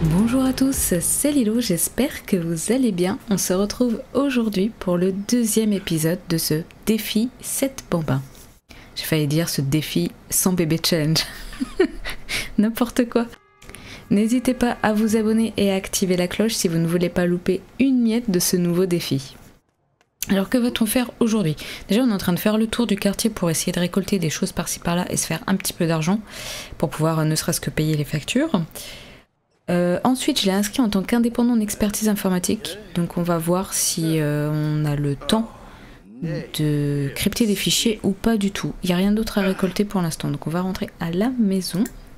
Bonjour à tous, c'est Lilo, j'espère que vous allez bien. On se retrouve aujourd'hui pour le deuxième épisode de ce défi 7 bambins. J'ai failli dire ce défi sans bébé challenge. N'importe quoi. N'hésitez pas à vous abonner et à activer la cloche si vous ne voulez pas louper une miette de ce nouveau défi. Alors que va-t-on faire aujourd'hui? Déjà on est en train de faire le tour du quartier pour essayer de récolter des choses par-ci par-là et se faire un petit peu d'argent pour pouvoir ne serait-ce que payer les factures. Ensuite, je l'ai inscrit en tant qu'indépendant en expertise informatique. Donc on va voir si on a le temps de crypter des fichiers ou pas du tout. Il n'y a rien d'autre à récolter pour l'instant. Donc on va rentrer à la maison.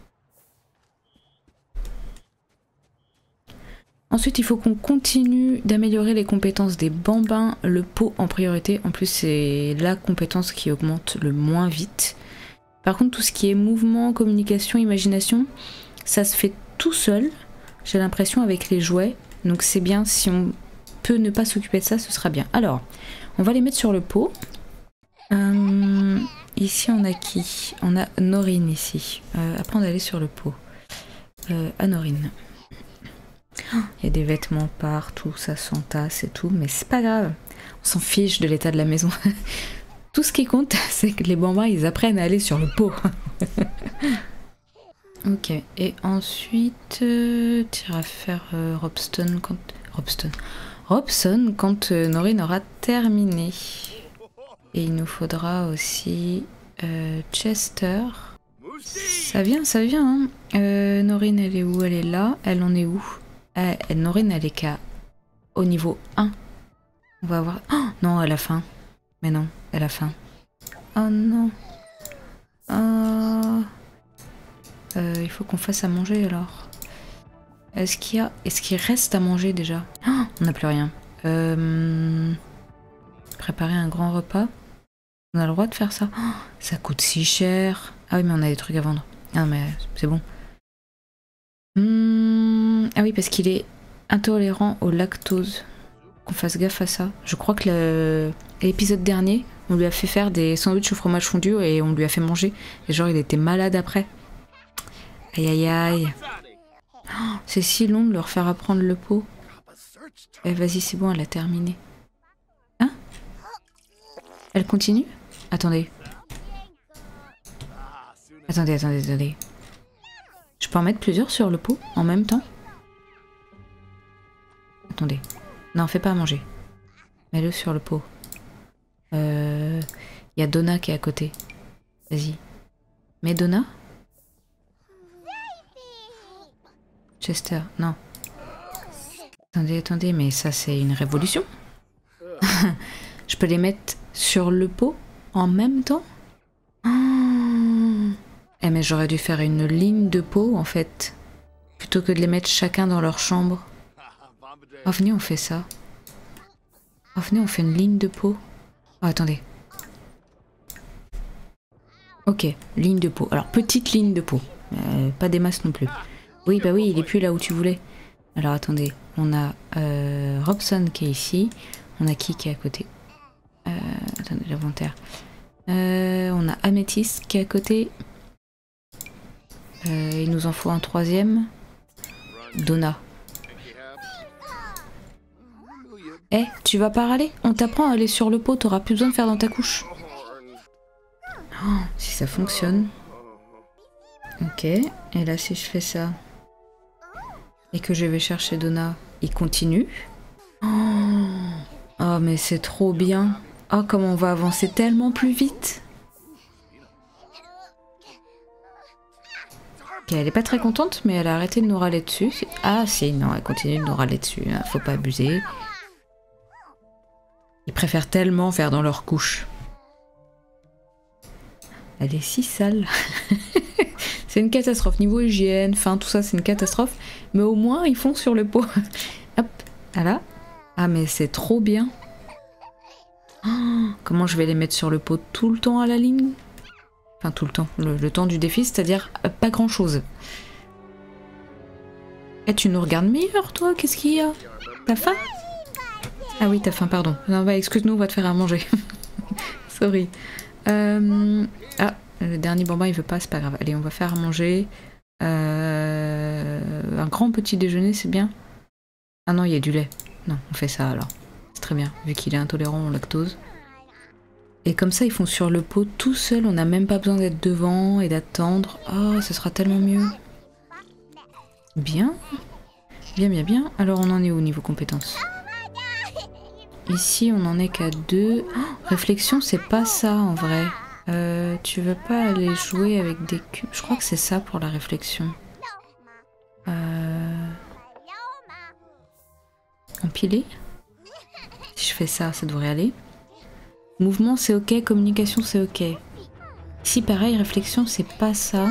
Ensuite, il faut qu'on continue d'améliorer les compétences des bambins. Le pot en priorité. En plus, c'est la compétence qui augmente le moins vite. Par contre, tout ce qui est mouvement, communication, imagination, ça se fait tout seul, j'ai l'impression, avec les jouets. Donc c'est bien, si on peut ne pas s'occuper de ça, ce sera bien. Alors, on va les mettre sur le pot. Ici, on a qui? On a Norine ici. Après, on va aller sur le pot. À Norine. Il y a des vêtements partout, ça s'entasse et tout, mais c'est pas grave. On s'en fiche de l'état de la maison. Tout ce qui compte, c'est que les bambins, ils apprennent à aller sur le pot. Ok, et ensuite, tu iras faire Robson quand Norine aura terminé. Et il nous faudra aussi Chester. Ça vient, hein. Norine, elle est où? Elle est là. Elle en est où? Norine, elle est qu'à au niveau 1. On va voir. Oh non, elle a faim. Mais non, elle a faim. Oh non. Oh. Il faut qu'on fasse à manger alors. Est-ce qu'il reste à manger déjà? Oh, on n'a plus rien. Préparer un grand repas. On a le droit de faire ça? Oh, ça coûte si cher. Ah oui, mais on a des trucs à vendre. Ah mais c'est bon. Ah oui, parce qu'il est intolérant au lactose. Qu'on fasse gaffe à ça. Je crois que l'épisode dernier, on lui a fait faire des sandwichs au fromage fondu et on lui a fait manger. Et genre, il était malade après. Aïe aïe aïe. Oh, c'est si long de leur faire apprendre le pot. Eh vas-y, c'est bon, elle a terminé. Hein? Elle continue? Attendez. Attendez. Je peux en mettre plusieurs sur le pot en même temps? Attendez. Non, fais pas à manger. Mets-le sur le pot. Il y a Donna qui est à côté. Vas-y. Mets Donna? Chester, non. Attendez, mais ça c'est une révolution. Je peux les mettre sur le pot en même temps? Eh mais j'aurais dû faire une ligne de pot en fait. Plutôt que de les mettre chacun dans leur chambre. Oh venez, on fait ça. Oh venez, on fait une ligne de pot. Oh attendez. Ok, ligne de pot. Alors petite ligne de pot. Pas des masses non plus. Oui, bah oui, il est plus là où tu voulais. Alors attendez, on a Robson qui est ici. On a qui est à côté? Attendez, l'inventaire. On a Améthyste qui est à côté. Il nous en faut un troisième. Donna. Eh, tu vas pas râler? On t'apprend à aller sur le pot, t'auras plus besoin de faire dans ta couche. Oh, si ça fonctionne. Ok, et là si je fais ça... Et que je vais chercher Donna, il continue. Oh mais c'est trop bien. Oh comment on va avancer tellement plus vite. Ok, elle est pas très contente, mais elle a arrêté de nous râler dessus. Ah si, non, elle continue de nous râler dessus. Hein. Faut pas abuser. Ils préfèrent tellement faire dans leur couche. Elle est si sale. C'est une catastrophe. Niveau hygiène, fin, tout ça, c'est une catastrophe. Mais au moins, ils font sur le pot. Hop, voilà. Ah, mais c'est trop bien. Oh, comment je vais les mettre sur le pot tout le temps à la ligne? Enfin, tout le temps. Le temps du défi, c'est-à-dire pas grand-chose. Eh, tu nous regardes meilleur, toi? Qu'est-ce qu'il y a? T'as faim? Ah oui, t'as faim, pardon. Non, bah, excuse-nous, on va te faire à manger. Sorry. Ah, le dernier bambin, il veut pas, c'est pas grave. Allez, on va faire à manger. un grand petit déjeuner, c'est bien. Ah non, il y a du lait. Non, on fait ça alors. C'est très bien, vu qu'il est intolérant au lactose. Et comme ça, ils font sur le pot tout seul. On n'a même pas besoin d'être devant et d'attendre. Oh, ce sera tellement mieux. Bien. Bien, bien, bien. Alors, on en est où au niveau compétences? Ici, on en est qu'à 2. Oh, réflexion, c'est pas ça en vrai. Tu veux pas aller jouer avec des cubes? Je crois que c'est ça pour la réflexion. Empiler? Si je fais ça, ça devrait aller. Mouvement, c'est ok. Communication, c'est ok. Ici, pareil, réflexion, c'est pas ça.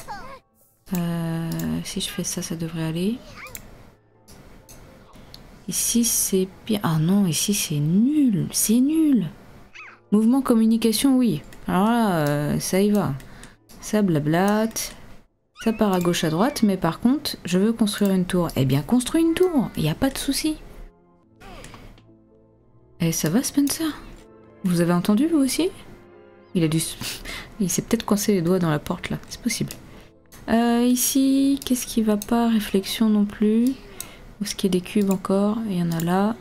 Si je fais ça, ça devrait aller. Ici, c'est bien. Ah non, ici, c'est nul. C'est nul. Mouvement, communication, oui. Alors là, ça y va. Ça blablate. Ça part à gauche, à droite. Mais par contre, je veux construire une tour. Eh bien, construis une tour. Il n'y a pas de souci. Eh, ça va, Spencer? Vous avez entendu, vous aussi? Il a dû... Il s'est peut-être coincé les doigts dans la porte, là. C'est possible. Ici, qu'est-ce qui va pas? Réflexion non plus. Où est-ce qu'il y a des cubes encore? Il y en a là.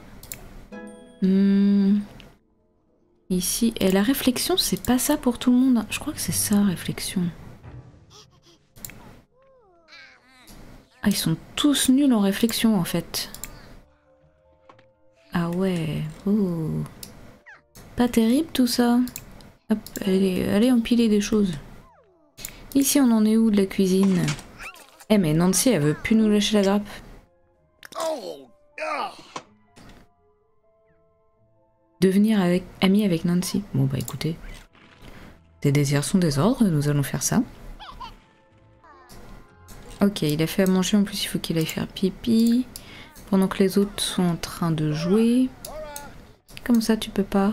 Ici. Et la réflexion, c'est pas ça pour tout le monde. Je crois que c'est ça, réflexion. Ah, ils sont tous nuls en réflexion, en fait. Ah ouais. Oh. Pas terrible, tout ça. Hop, allez empiler des choses. Ici, on en est où de la cuisine? Eh, mais Nancy, elle veut plus nous lâcher la grappe. Devenir ami avec Nancy. Bon bah écoutez, des désirs sont des ordres, nous allons faire ça. Ok, il a fait à manger, en plus il faut qu'il aille faire pipi. Pendant que les autres sont en train de jouer. Comment ça tu peux pas?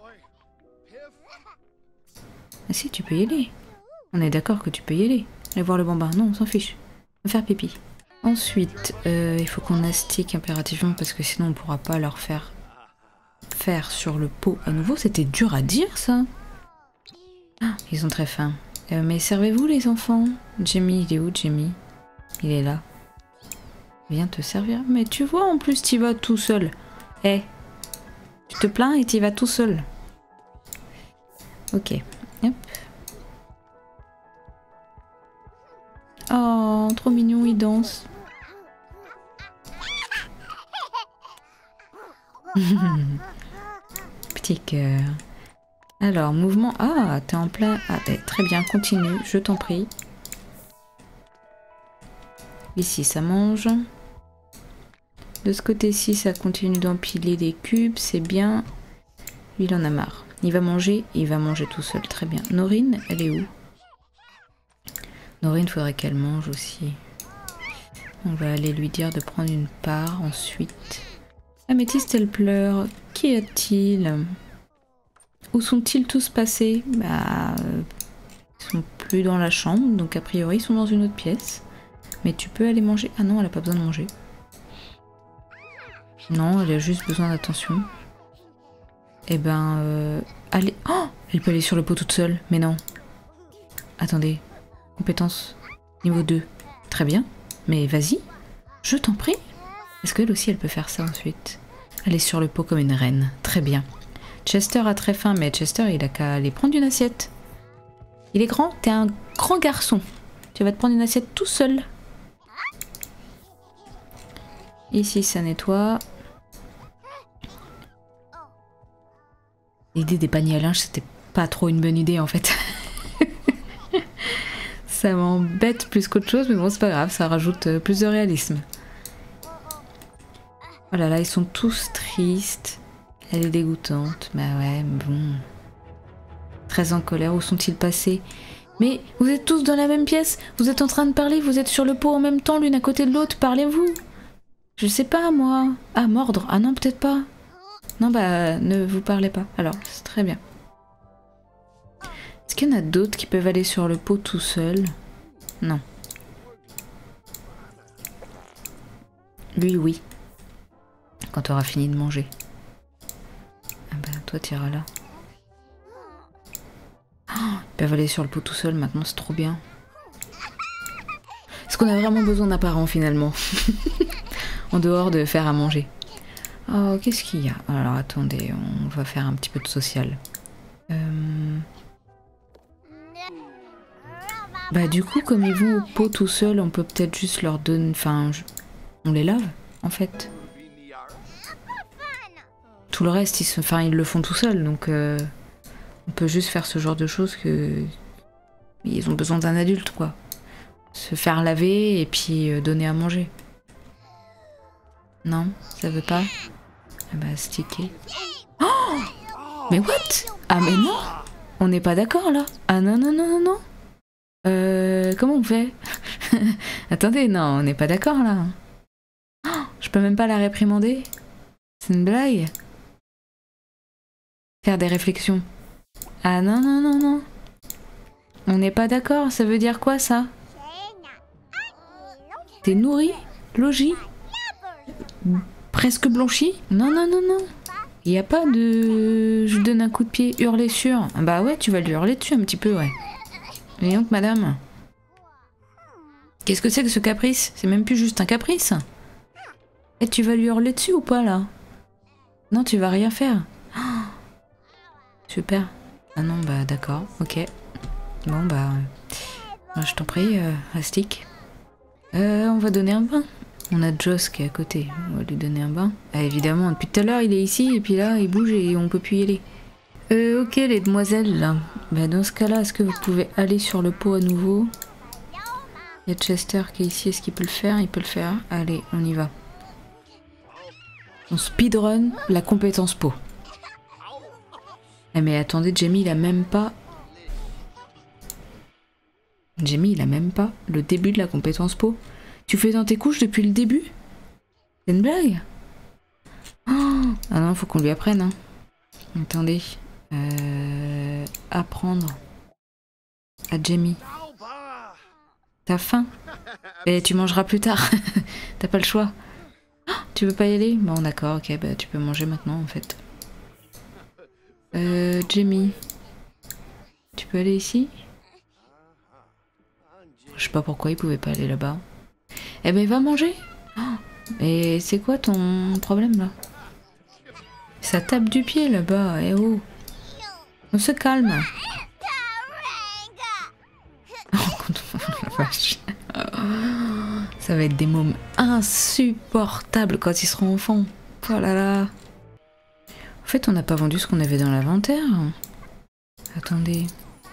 Ah si, tu peux y aller. On est d'accord que tu peux y aller. Aller voir le bambin. Non, on s'en fiche. On va faire pipi. Ensuite, il faut qu'on astique impérativement parce que sinon on pourra pas leur faire sur le pot à nouveau. C'était dur à dire ça. Ah, ils ont très faim. Mais servez-vous les enfants. Jamie, il est où Jamie? Il est là. Viens te servir. Mais tu vois en plus t'y vas tout seul. Eh, tu te plains et t'y vas tout seul. Ok. Hop. Oh, trop mignon, il danse. Petit cœur. Alors, mouvement... Ah, t'es en plein... Ah, très bien, continue, je t'en prie. Ici, ça mange. De ce côté-ci, ça continue d'empiler des cubes, c'est bien. Lui, il en a marre. Il va manger tout seul, très bien. Norine, elle est où? Norine, faudrait qu'elle mange aussi. On va aller lui dire de prendre une part ensuite. Améthyste, elle pleure. Qu'y a-t-il? Où sont-ils tous passés? Bah, ils sont plus dans la chambre, donc a priori ils sont dans une autre pièce. Mais tu peux aller manger. Ah non, elle a pas besoin de manger. Non, elle a juste besoin d'attention. Eh ben, allez. Oh, elle peut aller sur le pot toute seule, mais non. Attendez. Compétence niveau 2. Très bien. Mais vas-y, je t'en prie. Est-ce qu'elle aussi, elle peut faire ça ensuite? Elle est sur le pot comme une reine. Très bien. Chester a très faim, mais Chester, il a qu'à aller prendre une assiette. Il est grand, t'es un grand garçon. Tu vas te prendre une assiette tout seul. Ici, ça nettoie. L'idée des paniers à linge, c'était pas trop une bonne idée, en fait. Ça m'embête plus qu'autre chose, mais bon, c'est pas grave, ça rajoute plus de réalisme. Oh là là, ils sont tous tristes. Elle est dégoûtante. Bah ouais, bon. Très en colère, où sont-ils passés? Mais vous êtes tous dans la même pièce, vous êtes en train de parler, vous êtes sur le pot en même temps, l'une à côté de l'autre, parlez-vous. Je sais pas, moi. Ah, mordre. Ah non, peut-être pas. Non, bah, ne vous parlez pas. Alors, c'est très bien. Est-ce qu'il y en a d'autres qui peuvent aller sur le pot tout seuls? Non. Lui, oui. Quand tu auras fini de manger. Ah bah, toi, tu iras là. Oh, ils peuvent aller sur le pot tout seuls maintenant, c'est trop bien. Est-ce qu'on a vraiment besoin d'un parent finalement? En dehors de faire à manger. Oh, qu'est-ce qu'il y a? Alors attendez, on va faire un petit peu de social. Bah du coup, comme ils vont au pot tout seuls, on peut peut-être juste leur donner... Enfin, on les lave, en fait. Tout le reste, ils le font tout seuls, donc... on peut juste faire ce genre de choses que... Ils ont besoin d'un adulte, quoi. Se faire laver et puis donner à manger. Non, ça veut pas? Ah bah, sticker. Oh! Mais what? Ah mais non! On n'est pas d'accord, là? Ah non, non, non, non, non! Comment on fait? Attendez, non, on n'est pas d'accord là. Oh, je peux même pas la réprimander? C'est une blague? Faire des réflexions. Ah non, non, non, non. On n'est pas d'accord, ça veut dire quoi ça? T'es nourri? Logis? Presque blanchi? Non, non, non, non. Il n'y a pas de... Je donne un coup de pied, hurler sur. Bah ouais, tu vas lui hurler dessus un petit peu, ouais. Mais donc, madame. Qu'est-ce que c'est que ce caprice? C'est même plus juste un caprice. Et tu vas lui hurler dessus ou pas, là? Non, tu vas rien faire. Oh, super. Ah non, bah d'accord, ok. Bon, bah... je t'en prie, Astic. On va donner un bain. On a Joss qui est à côté. On va lui donner un bain. Ah, évidemment, depuis tout à l'heure, il est ici, et puis là, il bouge et on peut plus y aller. Ok, les demoiselles, là. Bah, dans ce cas-là, est-ce que vous pouvez aller sur le pot à nouveau? Il y a Chester qui est ici, est-ce qu'il peut le faire? Il peut le faire. Allez, on y va. On speedrun la compétence pot. Eh mais attendez, Jamie, il a même pas... Jamie, il a même pas le début de la compétence pot. Tu fais dans tes couches depuis le début? C'est une blague? Oh, ah non, faut qu'on lui apprenne. Hein. Attendez. Apprendre à Jamie. T'as faim? Et tu mangeras plus tard. T'as pas le choix. Oh, tu veux pas y aller? Bon, d'accord, ok, bah tu peux manger maintenant en fait. Jamie. Tu peux aller ici? Je sais pas pourquoi il pouvait pas aller là-bas. Eh ben, va manger. Oh, et c'est quoi ton problème là? Ça tape du pied là-bas. Eh oh. On se calme. Oh, ça va être des mômes insupportables quand ils seront enfants. Oh là là. En fait, on n'a pas vendu ce qu'on avait dans l'inventaire. Attendez.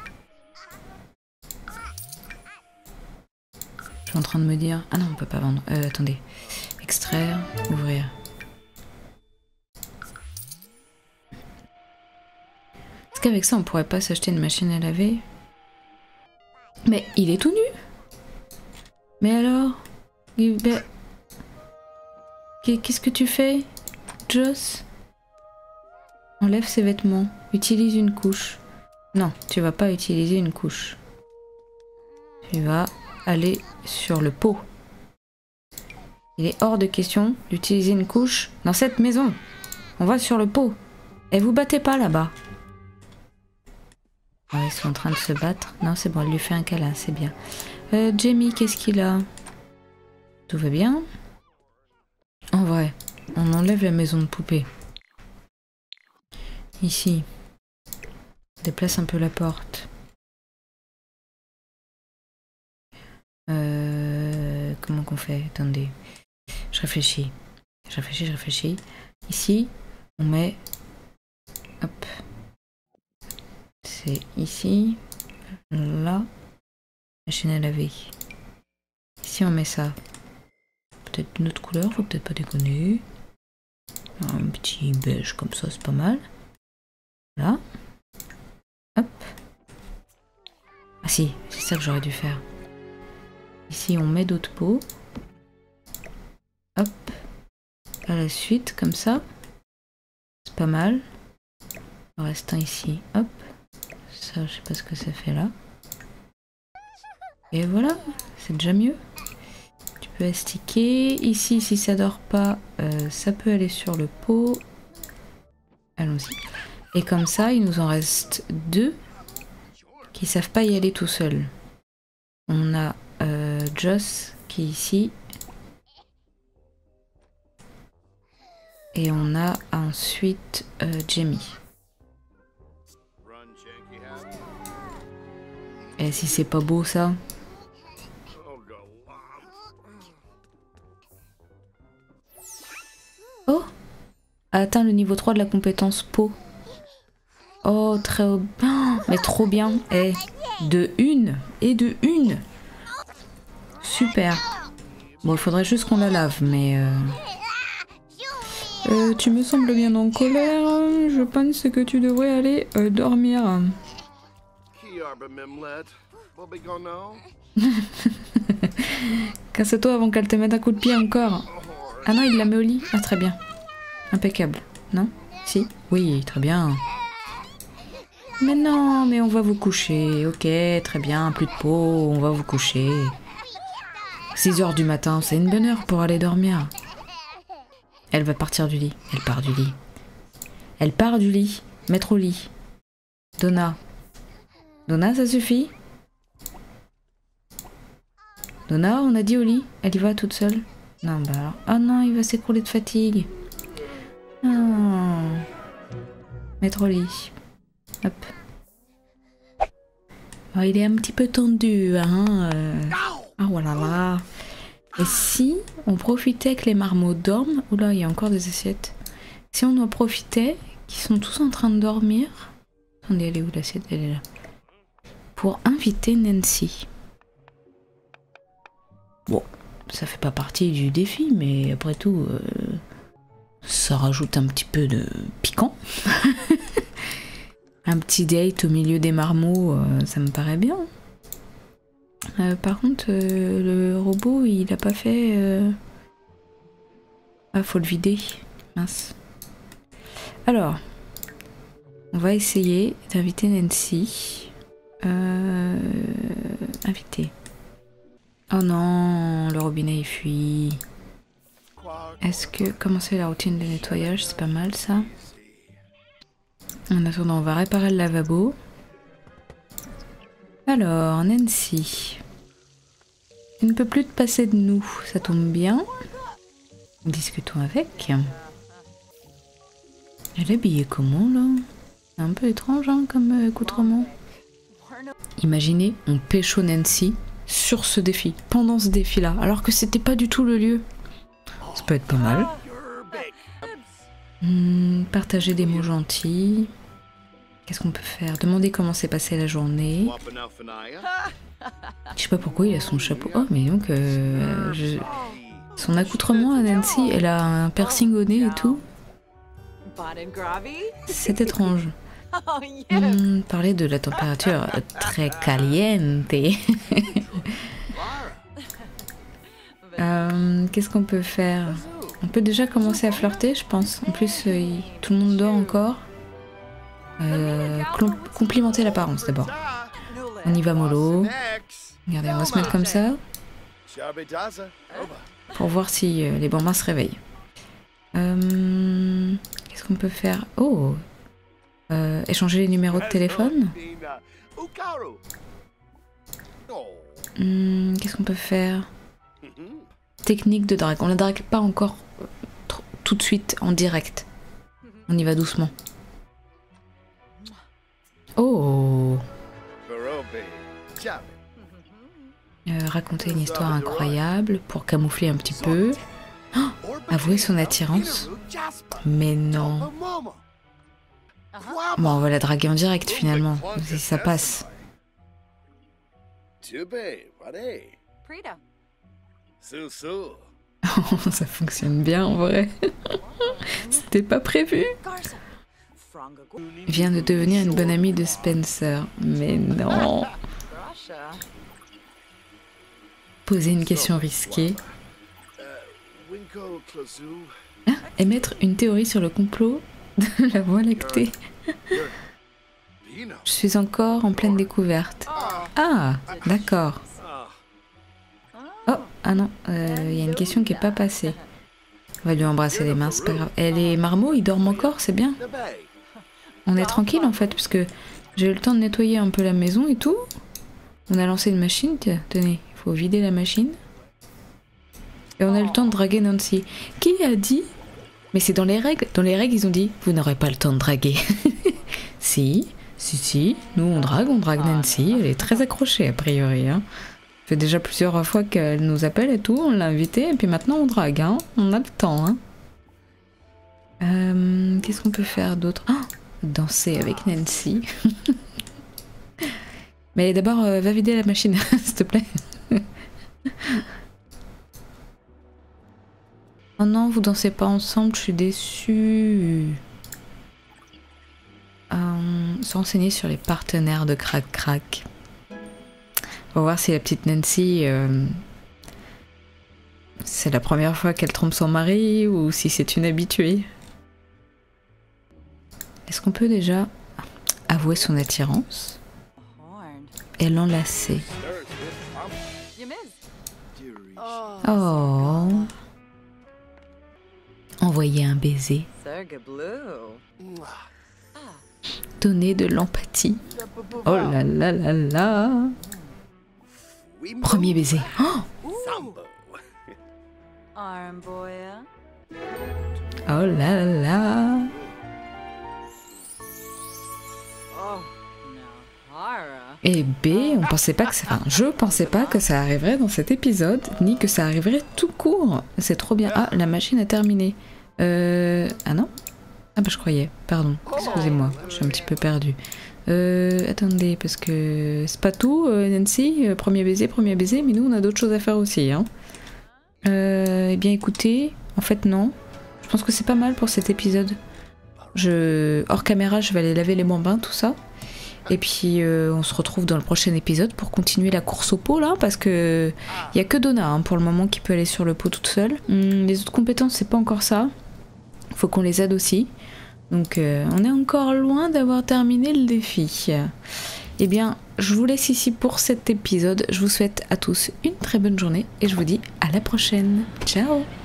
Je suis en train de me dire... Ah non, on peut pas vendre. Attendez. Extraire, ouvrir. Est-ce qu'avec ça, on pourrait pas s'acheter une machine à laver? Mais il est tout nu. Mais alors? Qu'est-ce que tu fais, Joss? Enlève ses vêtements. Utilise une couche. Non, tu vas pas utiliser une couche. Tu vas aller sur le pot. Il est hors de question d'utiliser une couche dans cette maison. On va sur le pot. Et vous battez pas là-bas. Oh, ils sont en train de se battre. Non, c'est bon, elle lui fait un câlin, c'est bien. Jamie, qu'est-ce qu'il a? Tout va bien? En vrai, on enlève la maison de poupée. Ici. Déplace un peu la porte. Comment qu'on fait? Attendez. Je réfléchis. Je réfléchis. Ici, on met... Hop. C'est ici. Là. Machine à laver. Ici, on met ça. Peut-être une autre couleur, faut peut-être pas déconner. Un petit beige comme ça, c'est pas mal. Là. Hop. Ah si, c'est ça que j'aurais dû faire. Ici, on met d'autres pots. Hop. À la suite, comme ça. C'est pas mal. En restant ici. Hop. Ça, je sais pas ce que ça fait là. Et voilà, c'est déjà mieux. Tu peux astiquer. Ici, si ça dort pas, ça peut aller sur le pot. Allons-y. Et comme ça, il nous en reste 2 qui savent pas y aller tout seuls. On a Joss qui est ici. Et on a ensuite Jamie. Et si c'est pas beau ça? Oh! A atteint le niveau 3 de la compétence peau. Oh, très bien. Mais trop bien. Et de une. Et de une. Super. Bon, il faudrait juste qu'on la lave, mais... tu me sembles bien en colère. Je pense que tu devrais aller dormir. Casse-toi avant qu'elle te mette un coup de pied encore. Ah non, il la met au lit. Ah, très bien. Impeccable. Non? Si? Oui, très bien. Mais non, mais on va vous coucher. Ok, très bien, plus de peau, on va vous coucher. 6 h du matin, c'est une bonne heure pour aller dormir. Elle va partir du lit. Elle part du lit. Elle part du lit. Mettre au lit. Donna. Donna, ça suffit? Donna, on a dit au lit. Elle y va toute seule? Non, bah alors... Oh non, il va s'écrouler de fatigue. Oh. Mettre au lit. Hop. Oh, il est un petit peu tendu, hein. Ah, voilà là. Et si on profitait que les marmots dorment... Oula, il y a encore des assiettes. Si on en profitait, qu'ils sont tous en train de dormir... Attendez, elle est où l'assiette? Elle est là. Pour inviter Nancy. Bon, ça fait pas partie du défi, mais après tout, ça rajoute un petit peu de piquant. Un petit date au milieu des marmots, ça me paraît bien. Par contre, le robot, il a pas fait... Ah, faut le vider. Mince. Alors, on va essayer d'inviter Nancy. Inviter. Oh non, le robinet il fuit. Est-ce que commencer la routine de nettoyage, c'est pas mal ça? En attendant, on va réparer le lavabo. Alors, Nancy. Elle ne peut plus te passer de nous, ça tombe bien. Discutons avec. Elle est habillée comment là? C'est un peu étrange hein, comme accoutrement. Imaginez, on pécho Nancy sur ce défi, pendant ce défi-là, alors que c'était pas du tout le lieu. Ça peut être pas mal. Partager des mots gentils. Qu'est-ce qu'on peut faire? Demander comment s'est passée la journée. Je sais pas pourquoi il a son chapeau. Oh, mais donc... Son accoutrement à Nancy, elle a un piercing au nez et tout. C'est étrange. Parler de la température très caliente. Qu'est-ce qu'on peut faire? On peut déjà commencer à flirter, je pense. En plus, tout le monde dort encore. Complimenter l'apparence d'abord. On y va mollo. Regardez, on va se mettre comme ça. Pour voir si les bambins se réveillent. Qu'est-ce qu'on peut faire? Oh! Échanger les numéros de téléphone. Qu'est-ce qu'on peut faire? Technique de drague. On la drague pas encore tout de suite en direct. On y va doucement. Oh! Raconter une histoire incroyable pour camoufler un petit peu. Oh, avouer son attirance. Mais non. Bon, on va la draguer en direct finalement, si ça passe. Oh, ça fonctionne bien en vrai. C'était pas prévu. Vient de devenir une bonne amie de Spencer. Mais non. Poser une question risquée. Ah, émettre une théorie sur le complot de la Voie lactée. Je suis encore en pleine découverte. Ah, d'accord. Oh, ah non, il y a une question qui est pas passée. On va lui embrasser les mains, c'est pas grave. Et les marmots, ils dorment encore, c'est bien. On est tranquille en fait, parce que j'ai eu le temps de nettoyer un peu la maison et tout. On a lancé une machine, tenez, il faut vider la machine. Et on a eu le temps de draguer Nancy. Qui a dit? Mais c'est dans les règles. Dans les règles, ils ont dit, vous n'aurez pas le temps de draguer. Si, nous on drague Nancy. Elle est très accrochée a priori. Hein. Ça fait déjà plusieurs fois qu'elle nous appelle et tout, on l'a invitée, et puis maintenant on drague. Hein. On a le temps. Hein. Qu'est-ce qu'on peut faire d'autre? Danser avec Nancy. Mais d'abord, va vider la machine, s'il te plaît. Oh non, vous dansez pas ensemble, je suis déçue. Se renseigner sur les partenaires de Crac Crac. On va voir si la petite Nancy, c'est la première fois qu'elle trompe son mari ou si c'est une habituée. Est-ce qu'on peut déjà avouer son attirance et l'enlacer? Oh. Envoyer un baiser. Donner de l'empathie. Oh là là là là. Premier baiser. Oh, oh là là là. Et B, on pensait pas que ça... Enfin, je pensais pas que ça arriverait dans cet épisode, ni que ça arriverait tout court. C'est trop bien. Ah, la machine a terminé. Ah non? Ah bah je croyais, pardon, excusez-moi, je suis un petit peu perdue. Attendez, parce que c'est pas tout, Nancy, premier baiser, mais nous on a d'autres choses à faire aussi. Hein. Eh bien écoutez, en fait non, je pense que c'est pas mal pour cet épisode. Hors caméra, je vais aller laver les bambins, tout ça. Et puis on se retrouve dans le prochain épisode pour continuer la course au pot là, parce que il y a que Donna hein, pour le moment qui peut aller sur le pot toute seule. Les autres compétences, c'est pas encore ça. Faut qu'on les aide aussi. Donc on est encore loin d'avoir terminé le défi. Eh bien, je vous laisse ici pour cet épisode. Je vous souhaite à tous une très bonne journée et je vous dis à la prochaine. Ciao!